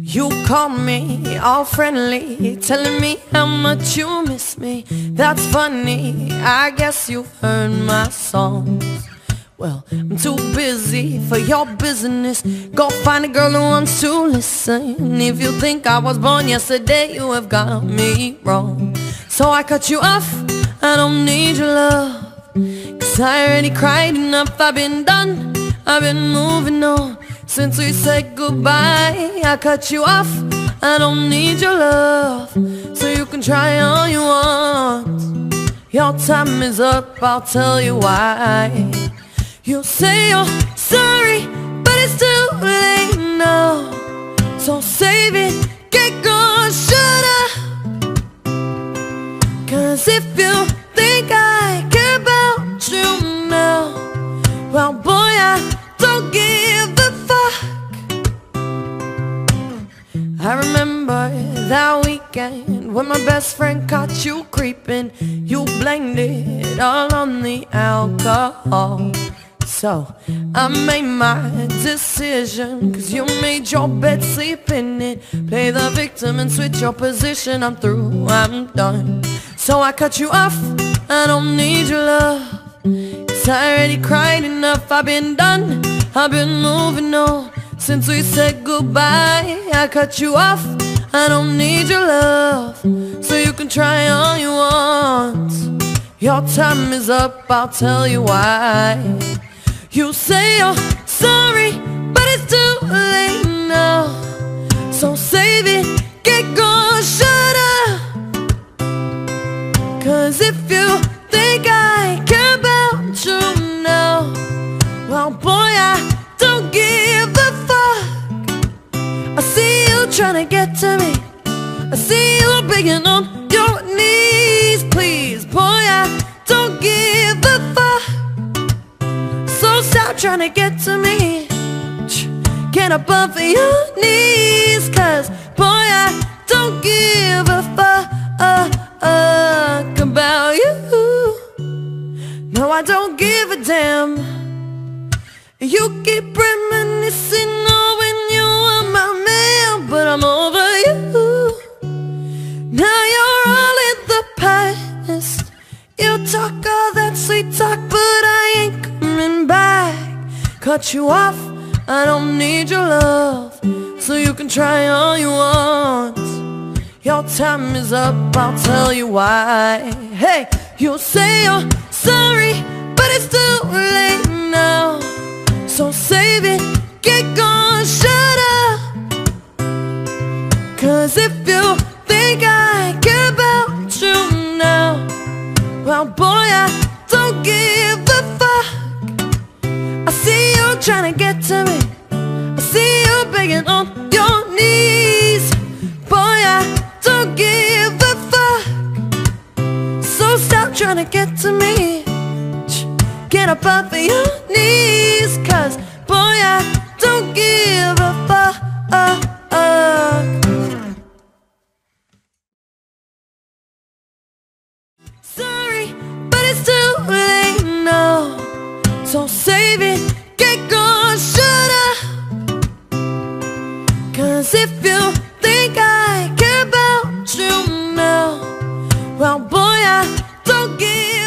You call me all friendly, telling me how much you miss me. That's funny, I guess you've heard my songs. Well, I'm too busy for your business. Go find a girl who wants to listen. If you think I was born yesterday, you have got me wrong. So I cut you off, I don't need your love, 'cause I already cried enough, I've been done, I've been moving on. Since we said goodbye, I cut you off, I don't need your love, so you can try all you want. Your time is up, I'll tell you why. You say you're sorry, but it's too late now. So save it, get going, shut up. 'Cause if you think I care about you now, well boy, I don't give a fuck. I remember that weekend when my best friend caught you creeping. You blamed it all on the alcohol. So I made my decision, 'cause you made your bed, sleep in it. Play the victim and switch your position. I'm through, I'm done. So I cut you off, I don't need your love, 'cause I already cried enough, I've been done, I've been moving on. Since we said goodbye, I cut you off, I don't need your love, so you can try all you want. Your time is up, I'll tell you why. You say you're sorry, but it's too late now. So save it, get going, shut up. 'Cause if you think I care about you now, well boy, I don't give a fuck. I see you trying to get to me, I see you begging on your knees. Please, boy, I don't give a fuck. So stop trying to get to me, get up off of your knees. 'Cause boy, I don't give a fuck about you. No, I don't give a damn. You keep reminiscing on when you were my man, but I'm over you. Now you're all in the past. You talk all that sweet talk, but I ain't coming back. Cut you off, I don't need your love, so you can try all you want. Your time is up, I'll tell you why. Hey, you say you're sorry, but it's too late now. So save it, get going, shut up. 'Cause if you think I care about you now, well boy, I don't give a fuck. I see you trying to get to me, I see you begging on your knees. Boy, I don't give a fuck. So stop trying to get to me, get up off of your knees. 'Cause boy, I don't give a fuck. Sorry, but it's too late now. So save it, get going, shut up. 'Cause if you think I care about you now, well boy, I don't give